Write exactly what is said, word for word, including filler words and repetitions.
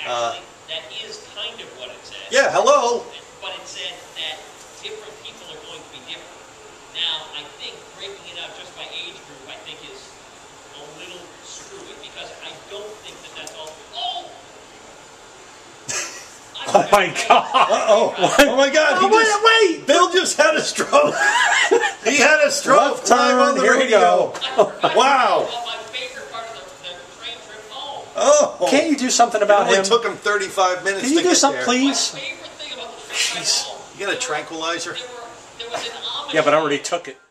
Actually, that is kind of what it said. Yeah, hello. But it said that different people are going to be different. Now, I think breaking it up just by age group, I think is a little screwy because I don't think that that's all. Oh! Oh my God! Uh-oh. Oh my God! He Oh, wait, just, wait! Bill just had a stroke. He had a stroke Left live on turn, the here we radio. go. Wow. Well, my favorite part of the, the train trip home. Oh. Can't you do something It about only him? took him thirty-five minutes Can you to do get something, there. My please? favorite thing about the trip ride home. You got a tranquilizer? There, were, there was an Amish Yeah, but I already took it.